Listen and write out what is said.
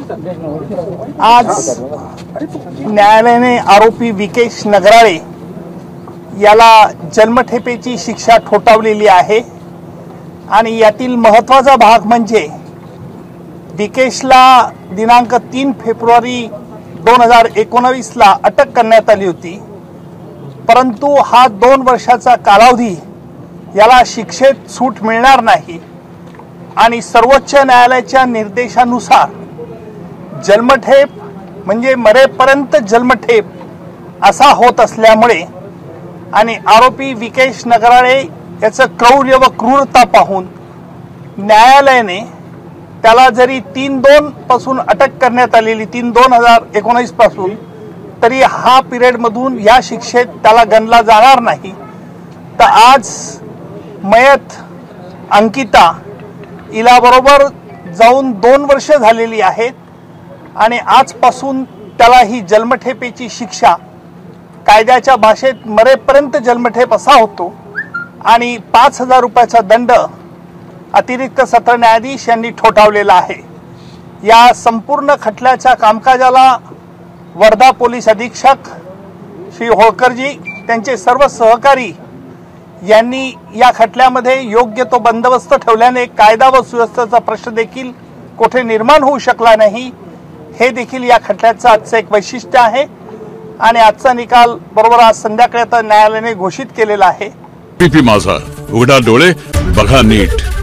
आज न्यायालयाने आरोपी विकेश नगराळे याला जन्मठेपेची शिक्षा ठोठावलेली आहे आणि यातील महत्त्वाचा भाग म्हणजे विकेशला दिनांक 3 फेब्रुवारी 2019 ला अटक करण्यात आली होती, परंतु हा 2 वर्षाचा कालावधी याला शिक्षेत सूट मिळणार नाही आणि सर्वोच्च न्यायालयाच्या निर्देशानुसार जन्मठेप म्हणजे मरेपर्यंत जन्मठेप असा होत असल्यामुळे आणि आरोपी विकेश नगराळे याचं क्रौर्य व क्रूरता पाहून न्यायालयाने त्याला जरी 3/2 पासून अटक करण्यात आलेली 3/2/2019 पासून, तरी हा पिरियड मधून या शिक्षेत त्याला गणला जाणार नाही। तर आज मयत अंकिता हिला बरोबर जाऊन 2 वर्ष झालेली आहेत आणि आजपासून त्याला ही जन्मठेपेची शिक्षा कायद्याच्या भाषेत मरेपर्यंत जन्मठेप असा होतो आणि 5,000 रुपयाचा दंड अतिरिक्त सत्र न्यायाधीश यांनी ठोठावलेला आहे। या संपूर्ण खटल्याच्या कामकाजाला वर्धा पोलीस अधीक्षक श्री होळकरजी त्यांचे सर्व सहकारी यांनी या खटल्यामध्ये योग्य तो बंदोबस्त ठेवल्याने कायदा व सुव्यवस्थेचा प्रश्न देखील कुठे निर्माण होऊ शकला नाही, हे देखील या खटल्याचं आजचं एक वैशिष्ट्य आहे आणि आजचा निकाल बरोबर आज संध्याकाळी आता न्यायालयाने घोषित केलेला आहे। पीपी माझा, उघडा डोळे बघा नीट।